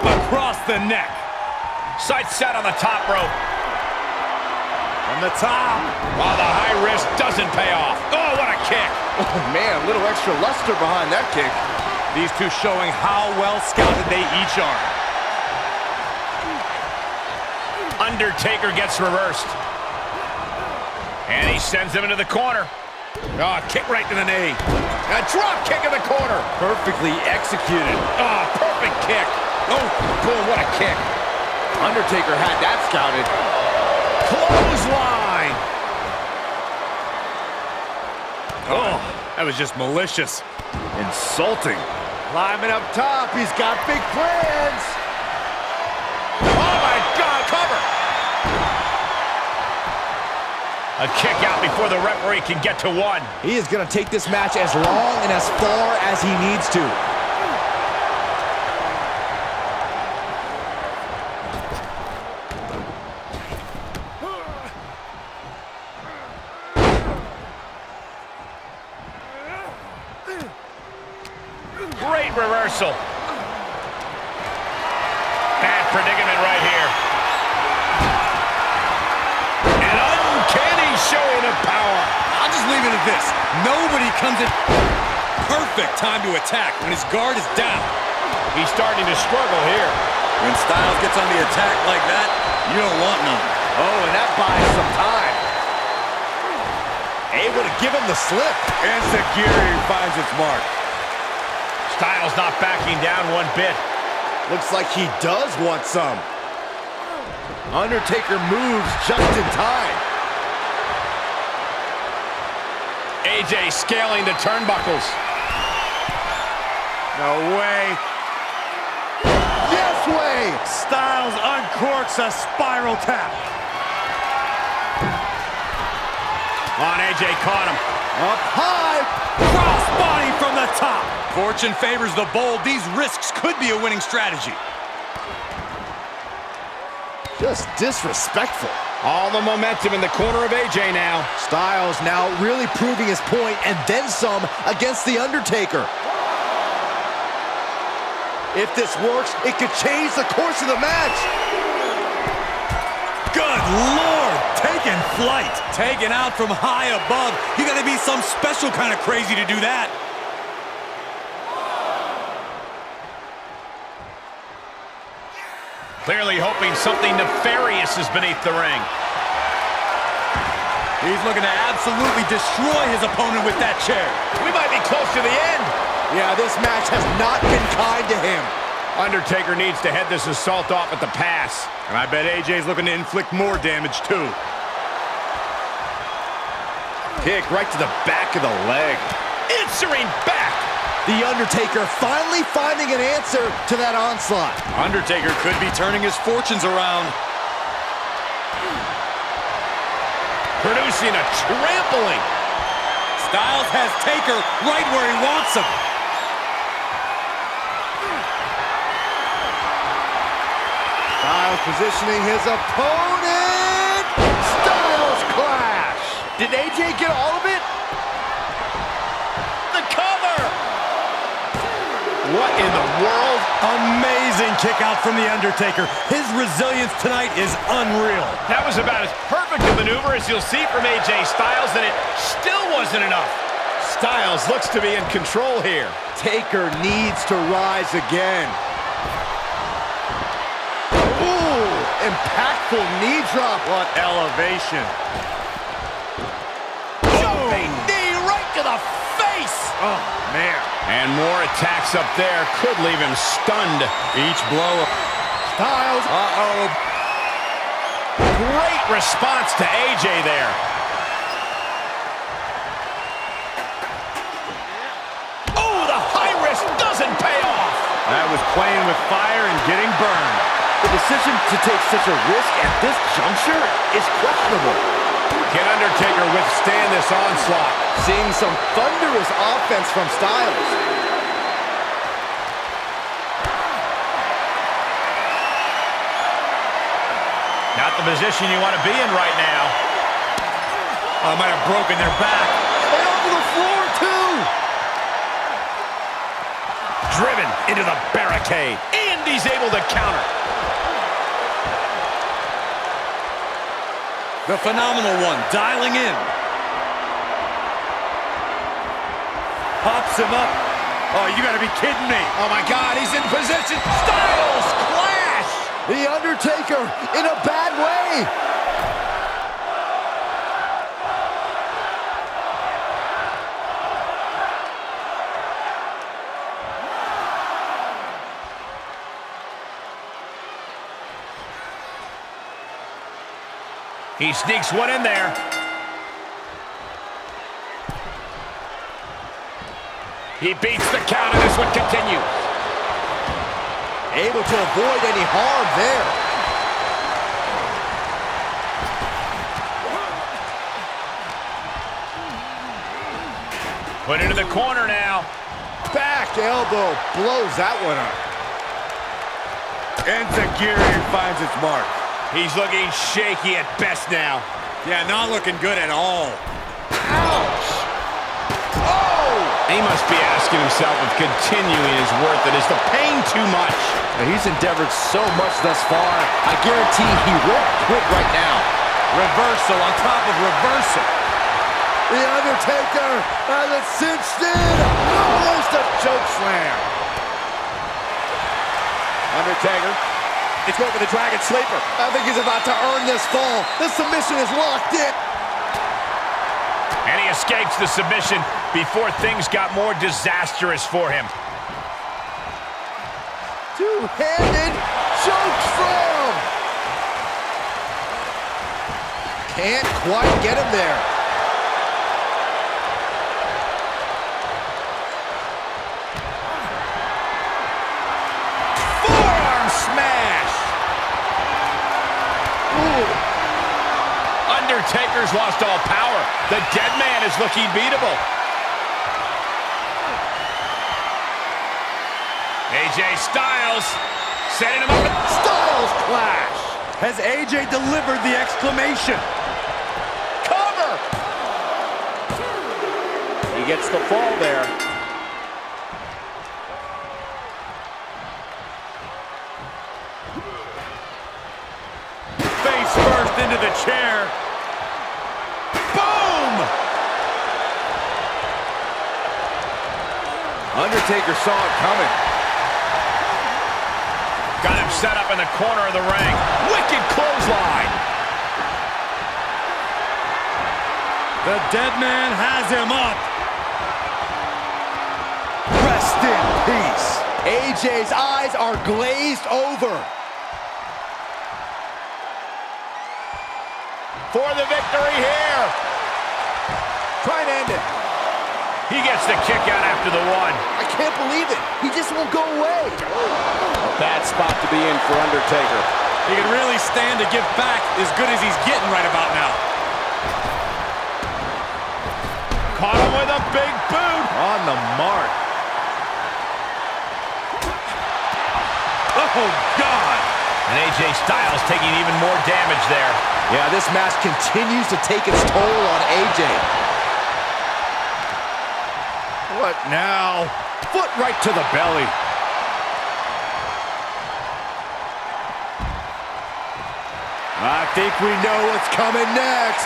Up across the neck. Sights set on the top rope. From the top. While the high risk doesn't pay off. Oh, what a kick. Oh, man, a little extra luster behind that kick. These two showing how well scouted they each are. Undertaker gets reversed. And he sends him into the corner. Oh, kick right to the knee. A drop kick in the corner. Perfectly executed. Oh, perfect kick. Oh, boom, what a kick. Undertaker had that scouted. Clothesline. Oh, that was just malicious. Insulting. Climbing up top, he's got big plans. Oh, my God, cover. A kick out before the referee can get to one. He is going to take this match as long and as far as he needs to. Great reversal. Bad predicament right here. An uncanny showing of power. I'll just leave it at this. Nobody comes in. Perfect time to attack when his guard is down. He's starting to struggle here. When Styles gets on the attack like that, you don't want none. Oh, and that buys some time. Able to give him the slip. And security finds its mark. Styles not backing down one bit. Looks like he does want some. Undertaker moves just in time. AJ scaling the turnbuckles. No way. Yes way! Styles uncorks a spiral tap. On, AJ caught him. Up high. Crossbody from the top. Fortune favors the bold. These risks could be a winning strategy. Just disrespectful. All the momentum in the corner of AJ now. Styles now really proving his point and then some against The Undertaker. If this works, it could change the course of the match. Good Lord, taking flight. Taken out from high above. You gotta be some special kind of crazy to do that. Clearly hoping something nefarious is beneath the ring. He's looking to absolutely destroy his opponent with that chair. We might be close to the end. Yeah, this match has not been kind to him. Undertaker needs to head this assault off at the pass. And I bet AJ's looking to inflict more damage too. Kick right to the back of the leg. Answering back. The Undertaker finally finding an answer to that onslaught. Undertaker could be turning his fortunes around. Producing a trampling. Styles has Taker right where he wants him. Styles positioning his opponent. Styles clash. Did AJ get all of it? The cover. What in the world? Amazing kick out from The Undertaker. His resilience tonight is unreal. That was about as perfect a maneuver as you'll see from AJ Styles, and it still wasn't enough. Styles looks to be in control here. Taker needs to rise again. Ooh, impactful knee drop. What elevation. Jumping knee right to the face. Oh, man. And more attacks up there could leave him stunned. Each blow. Styles. Uh-oh. Great response to AJ there. Oh, the high risk doesn't pay off. That was playing with fire and getting burned. The decision to take such a risk at this juncture is questionable. Can Undertaker withstand this onslaught? Seeing some thunderous offense from Styles. Not the position you want to be in right now. I might have broken their back. And onto the floor, too. Driven into the barricade. and he's able to counter. The phenomenal one, dialing in. Pops him up. Oh, you gotta be kidding me. Oh my God, he's in position. Styles Clash! The Undertaker in a bad way. He sneaks one in there. He beats the count, and this one continues. Able to avoid any harm there. Put into the corner now. Back elbow blows that one up. Enziguri finds its mark. He's looking shaky at best now. Yeah, not looking good at all. Ouch! Oh! He must be asking himself if continuing is worth it. Is the pain too much? He's endeavored so much thus far. I guarantee he won't quit right now. Reversal on top of reversal. The Undertaker has it cinched in. Almost a choke slam. Undertaker. It's going for the Dragon Sleeper. I think he's about to earn this fall. The submission is locked in. And he escapes the submission before things got more disastrous for him. Two-handed choke slam. Can't quite get him there. Forearm smash. Undertaker's lost all power. The dead man is looking beatable. AJ Styles setting him up. Styles Clash. Has AJ delivered the exclamation? Cover. He gets the fall there. Face first into the chair. Boom! Undertaker saw it coming. Got him set up in the corner of the ring. Wicked clothesline. The dead man has him up. Rest in peace. AJ's eyes are glazed over. For the victory here. Try and end it. He gets the kick out after the one. I can't believe it. He just won't go away. A bad spot to be in for Undertaker. He can really stand to give back as good as he's getting right about now. Caught him with a big boot. On the mark. Oh, God. And AJ Styles taking even more damage there. Yeah, this match continues to take its toll on AJ. What now? Foot right to the belly. I think we know what's coming next.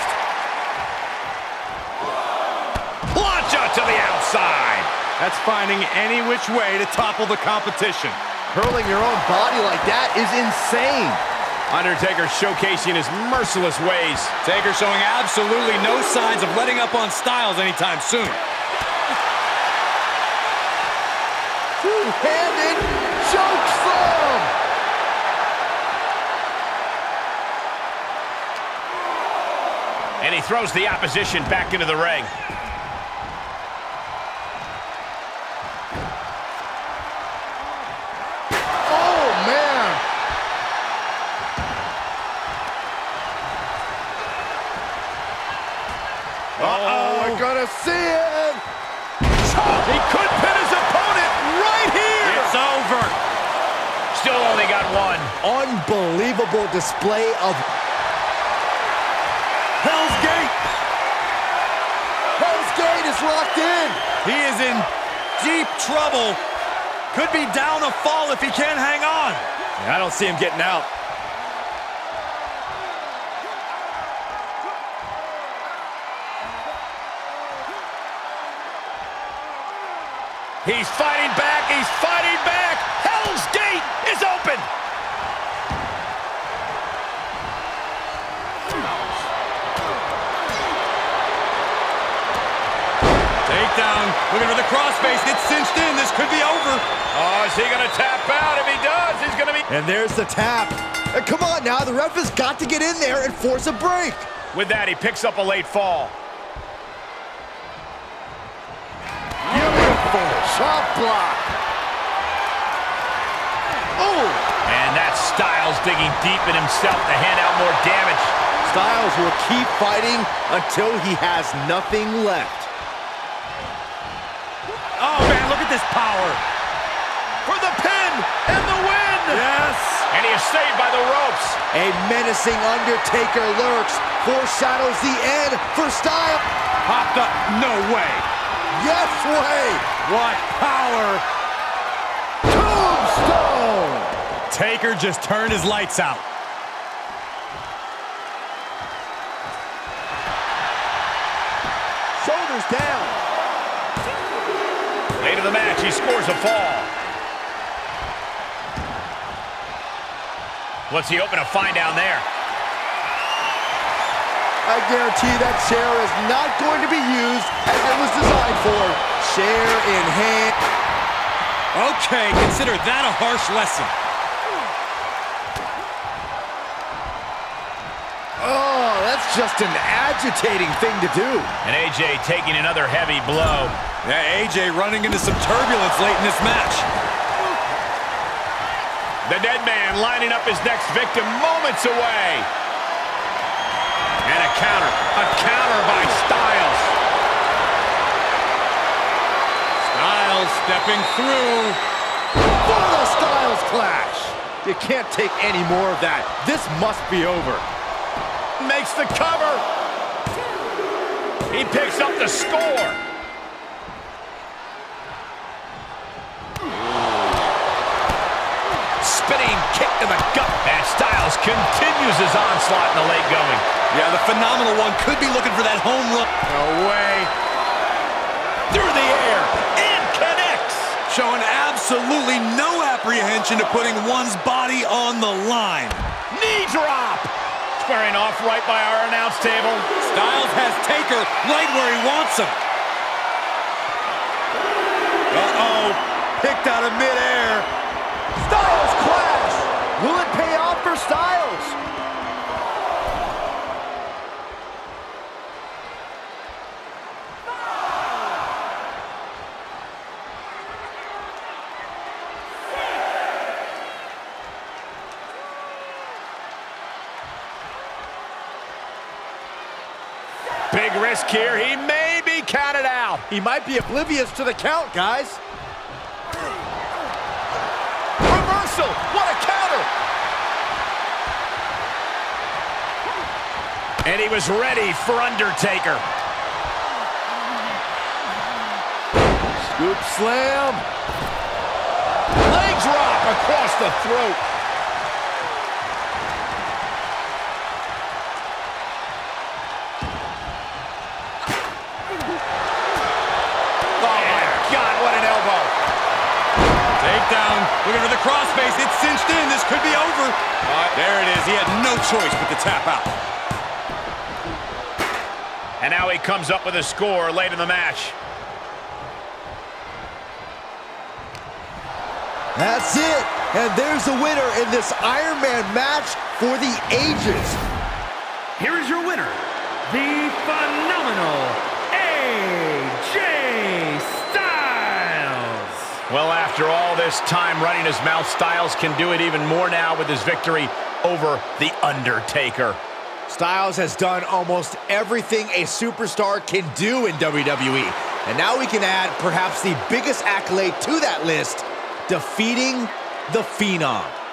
Plancha to the outside. That's finding any which way to topple the competition. Hurling your own body like that is insane. Undertaker showcasing his merciless ways. Taker showing absolutely no signs of letting up on Styles anytime soon. Two-handed choke slam. And he throws the opposition back into the ring. Oh, man. Uh-oh, we're gonna see it. He could pin his opponent right here. It's over. Still only got one. Unbelievable display of Hell's Gate. Hell's Gate is locked in. He is in deep trouble. Could be down a fall if he can't hang on. I don't see him getting out. He's fighting back. He's fighting back. Hell's Gate is open. Takedown. Looking for the crossface. It's cinched in. This could be over. Oh, is he going to tap out? If he does, he's going to be... And there's the tap. Come on now, the ref has got to get in there and force a break. With that, he picks up a late fall. Beautiful shot block. Oh! And that's Styles digging deep in himself to hand out more damage. Styles will keep fighting until he has nothing left. Oh, man, look at this power. For the pin and the win! Yes! And he is saved by the ropes. A menacing Undertaker lurks, foreshadows the end for Styles. Popped up. No way. Yes way! What power. Tombstone! Taker just turned his lights out. Shoulders down. Late in the match, he scores a fall. What's he hoping to find down there? I guarantee that chair is not going to be used as it was designed for. Chair in hand. Okay, consider that a harsh lesson. Oh, that's just an agitating thing to do. And AJ taking another heavy blow. Yeah, AJ running into some turbulence late in this match. The dead man lining up his next victim moments away. And a counter by Styles. Styles stepping through. For the Styles Clash. You can't take any more of that. This must be over. Makes the cover. He picks up the score. Spinning kick to the gut. And Styles continues his onslaught in the late going. Yeah, the phenomenal one could be looking for that home run. No way. Through the air and connects. Showing absolutely no apprehension to putting one's body on the line. Knee drop. Squaring off right by our announce table. Styles has Taker right where he wants him. Uh-oh. Picked out of midair. Styles Clash. Will it pay off for Styles? Big risk here. He may be counted out. He might be oblivious to the count, guys. Reversal. What a counter. And he was ready for Undertaker. Scoop slam. Leg drop across the throat. Takedown, looking for the crossface. It's cinched in. This could be over. There it is. He had no choice but to tap out. And now he comes up with a score late in the match. That's it. And there's the winner in this Iron Man match for the ages. Here is your winner, the phenomenal AJ Styles. Well, after all this time running his mouth, Styles can do it even more now with his victory over The Undertaker. Styles has done almost everything a superstar can do in WWE. And now we can add perhaps the biggest accolade to that list, defeating The Phenom.